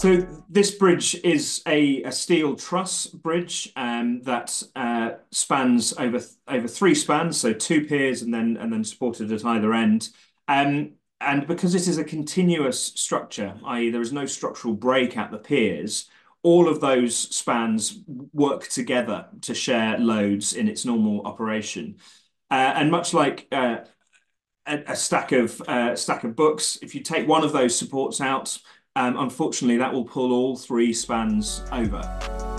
So this bridge is a steel truss bridge that spans over three spans, so two piers and then supported at either end. And because it is a continuous structure, i.e. there is no structural break at the piers, all of those spans work together to share loads in its normal operation. And much like a stack of books, if you take one of those supports out, unfortunately, that will pull all three spans over.